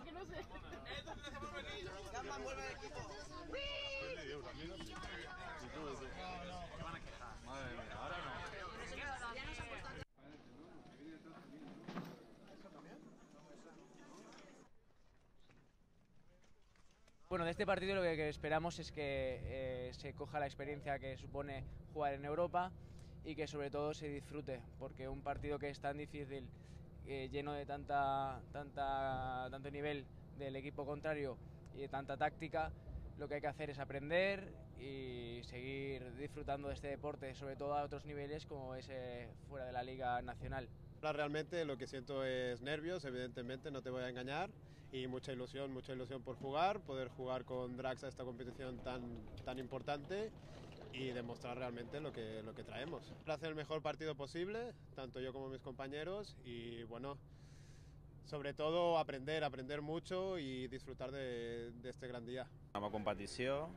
que no sé. Gamman vuelve al equipo. Madre mía, ahora no. Bueno, de este partido lo que esperamos es que se coja la experiencia que supone jugar en Europa y que sobre todo se disfrute, porque un partido que es tan difícil, lleno de tanto nivel del equipo contrario y de tanta táctica, lo que hay que hacer es aprender y seguir disfrutando de este deporte, sobre todo a otros niveles como es fuera de la Liga Nacional. Realmente lo que siento es nervios, evidentemente, no te voy a engañar, y mucha ilusión por jugar, poder jugar con Drax a esta competición tan importante y demostrar realmente lo que traemos. Para hacer el mejor partido posible, tanto yo como mis compañeros, y bueno, sobre todo aprender mucho y disfrutar de este gran dia. Nova competició,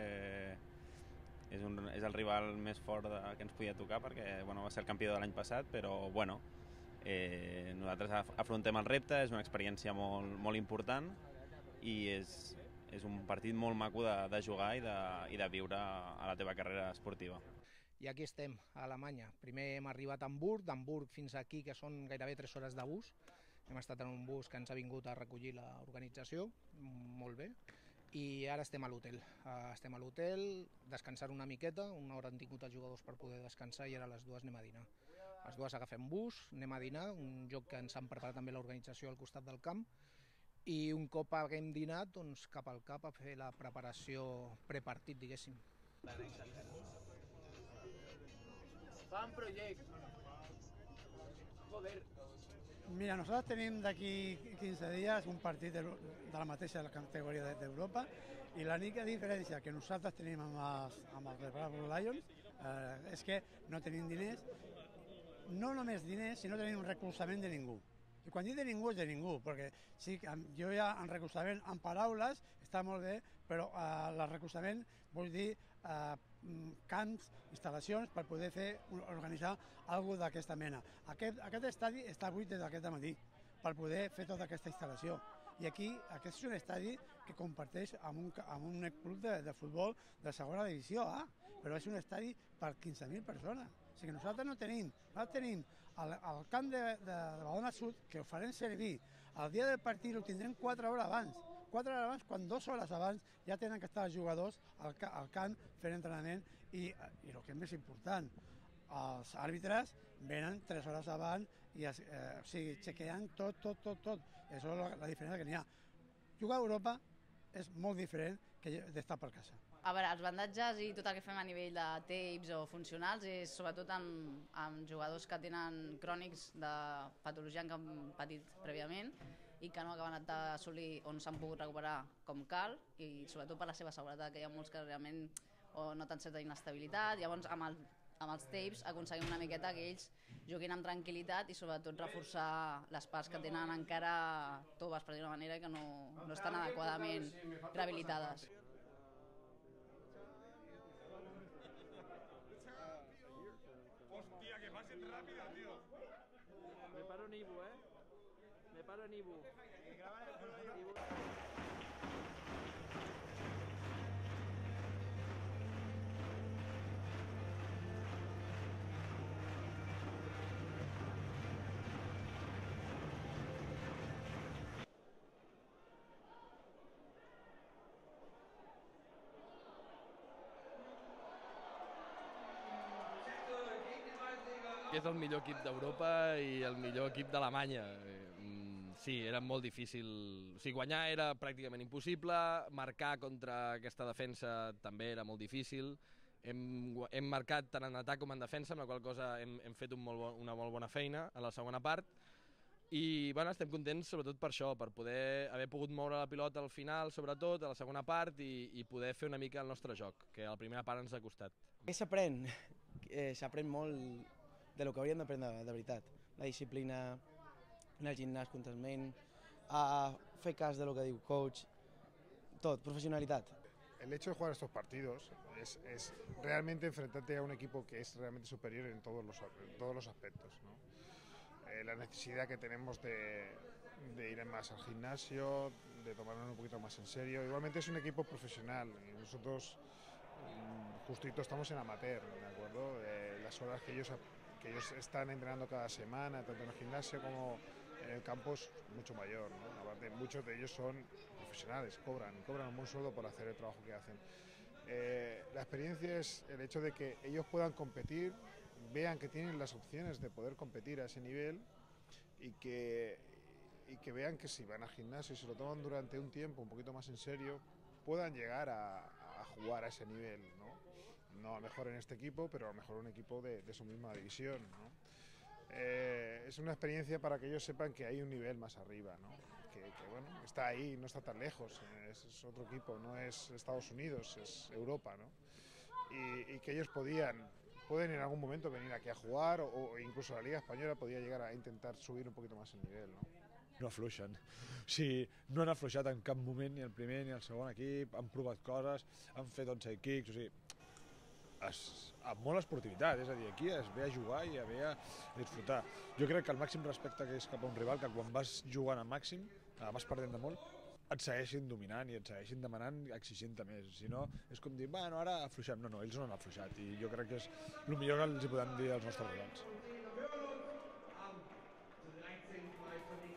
és el rival més fort que ens podia tocar perquè bueno, va ser el campió de l'any passat, però bueno, nosaltres afrontem el repte, és una experiència molt important i és un partit molt maco de jugar i de viure a la teva carrera esportiva. I aquí estem, a Alemanya. Primer hem arribat a Hamburg, d'Hamburg fins aquí, que són gairebé 3 hores de bus. Hem estat en un bus que ens ha vingut a recollir l'organització, molt bé, i ara estem a l'hotel. Estem a l'hotel, descansar una miqueta, una hora han tingut els jugadors per poder descansar i ara a les 2 anem a dinar. A les 2 agafem bus, anem a dinar, un lloc que ens han preparat també l'organització al costat del camp, i un cop haguem dinat, doncs cap al cap a fer la preparació prepartit, diguéssim. Fan project. Joder. Mira, nosotros tenemos de aquí 15 días un partido de la mateixa categoria d'Europa i l'única diferència que nosaltres tenim amb els Bravo Lions és que no tenim diners, no només diners, sinó tenim un recolzament de ningú. I quan dic de ningú és de ningú, perquè sí, jo ja en recolzament, en paraules, està molt bé, però el recolzament vol dir camps, instal·lacions, per poder organitzar alguna cosa d'aquesta mena. Aquest estadi està buit des d'aquest matí, per poder fer tota aquesta instal·lació. I aquí, aquest és un estadi que comparteix amb un club de futbol de segona divisió A, però és un estadi per 15.000 persones. O sigui, nosaltres no tenim. Nosaltres tenim el camp de Badalona Sud, que ho farem servir. El dia del partit ho tindrem 4 hores abans. 4 hores abans, quan 2 hores abans ja tenen que estar els jugadors al camp fent entrenament i el que és més important, els àrbitres venen 3 hores abans i chequean tot. Això és la diferència que n'hi ha. Jugar a Europa és molt diferent que d'estar per casa. A veure, els bandatges i tot el que fem a nivell de tapes o funcionals és sobretot amb jugadors que tenen crònics de patologia que han patit prèviament i que no acaben d'assolir on s'han pogut recuperar com cal i sobretot per la seva seguretat, que hi ha molts que realment noten certa inestabilitat. Llavors amb els tapes aconseguim una miqueta que ells juguin amb tranquil·litat i sobretot reforçar les parts que tenen encara toves, per dir una manera, que no estan adequadament rehabilitades. Hostia, que pasen rápido, tío. Me paro en Ibu, Me paro en Ibu. És el millor equip d'Europa i el millor equip d'Alemanya. Sí, era molt difícil. O sigui, guanyar era pràcticament impossible, marcar contra aquesta defensa també era molt difícil. Hem marcat tant en atac com en defensa, amb la qual cosa hem fet una molt bona feina a la segona part. I bueno, estem contents sobretot per això, per poder haver pogut moure la pilota al final, sobretot a la segona part, i poder fer una mica el nostre joc, que a la primera part ens ha costat. Què s'aprèn? S'aprèn molt de lo que hauríem d'aprendre de veritat. La disciplina, anar al gimnàs constantment, fer cas de lo que diu coach, tot, professionalitat. El hecho de jugar estos partidos es realmente enfrentarte a un equipo que es realmente superior en todos los aspectos, ¿no? la necesidad que tenemos de ir más al gimnasio, de tomarnos un poquito más en serio. Igualmente es un equipo profesional y nosotros justito estamos en amateur, ¿de acuerdo? Las horas que ellos están entrenando cada semana, tanto en el gimnasio como en el campo, es mucho mayor, ¿no? Aparte, muchos de ellos son profesionales, cobran un buen sueldo por hacer el trabajo que hacen. La experiencia es el hecho de que ellos puedan competir, vean que tienen las opciones de poder competir a ese nivel y que vean que si van al gimnasio y se lo toman durante un tiempo un poquito más en serio, puedan llegar a jugar a ese nivel, ¿no? No a lo mejor en este equipo, pero a lo mejor un equipo de su misma división, ¿no? Es una experiencia para que ellos sepan que hay un nivel más arriba, ¿no? Que bueno, está ahí, no está tan lejos, es otro equipo, no es Estados Unidos, es Europa, ¿no? Y que ellos pueden en algún momento venir aquí a jugar o incluso la Liga Española podría llegar a intentar subir un poquito más el nivel, ¿no? No afluixen. O sigui, no han afluixat en cap moment, ni el primer ni el segon equip, han provat coses, han fet onside kicks, o sigui, amb molt esportivitat, és a dir, aquí es ve a jugar i a ve a disfrutar. Jo crec que el màxim respecte que és cap a un rival, que quan vas jugant al màxim, vas perdent de molt, et segueixin dominant i et segueixin demanant i exigint-te més. Si no, és com dir, bueno, ara afluixem. No, ells no han afluixat i jo crec que és el millor que els hi podem dir als nostres rivals.